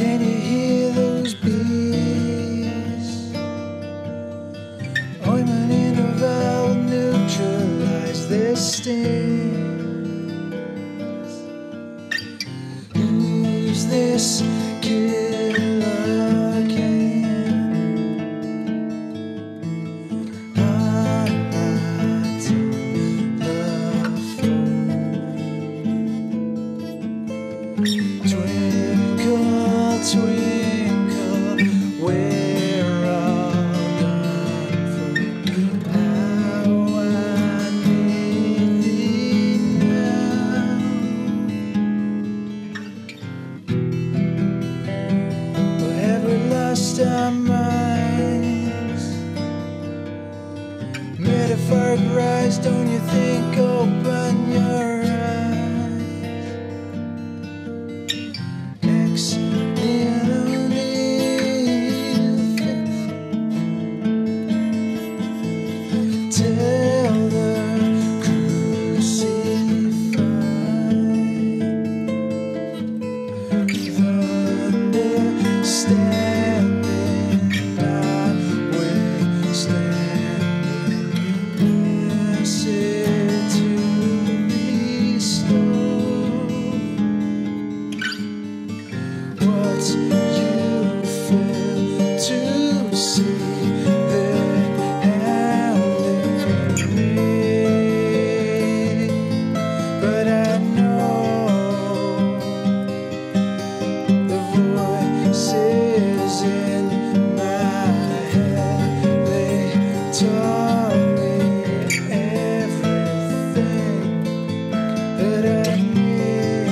Can you hear those bees? Ointment in a vial neutralize their stings. Who's this killer can? I'm not the fool. Twinkle, twinkle, we're all done for. How I need thee now. But have we lost our minds? Metaphoric rise, don't you think? Open your eyes. Ex tell the crucified, understanding, notwithstanding, mercy to restore. What you fail to see, they're handing me. But I know the voices in my head, they taught me everything that I need.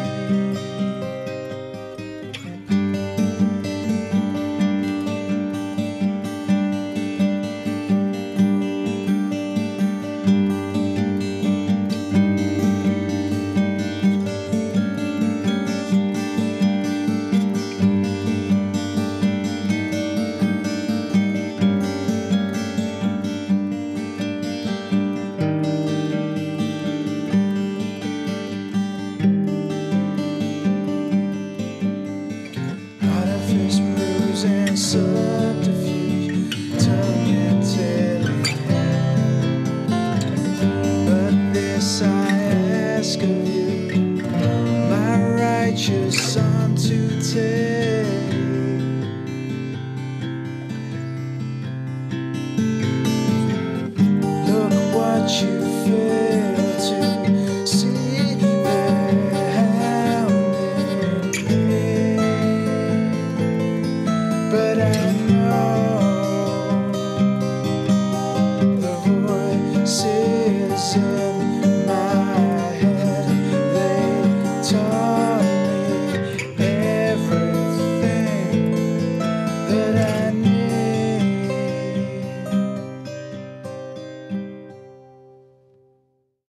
Artifice, bruise, and subterfuge, tongue and tail in hand. But this I ask of you, my righteous